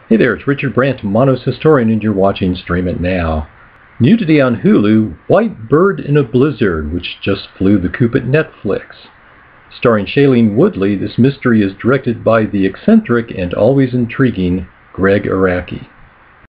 Hey there, it's Richard Brandt, Monos Historian, and you're watching Stream It Now. New today on Hulu, White Bird in a Blizzard, which just flew the coop at Netflix. Starring Shailene Woodley, this mystery is directed by the eccentric and always intriguing Greg Araki.